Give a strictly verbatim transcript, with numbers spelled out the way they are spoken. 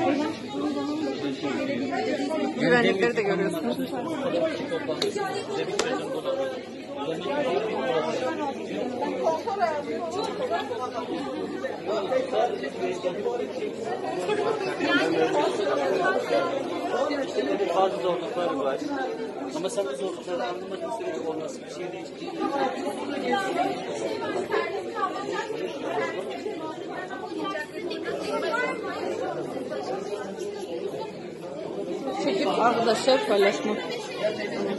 Güvenlikleri de görüyorsunuz. Bazı zorlukları var. Ama sen de zorlukları anlamadığın sürece olması bir şey değiştiği. Çekip arkadaşlar paylaşmak.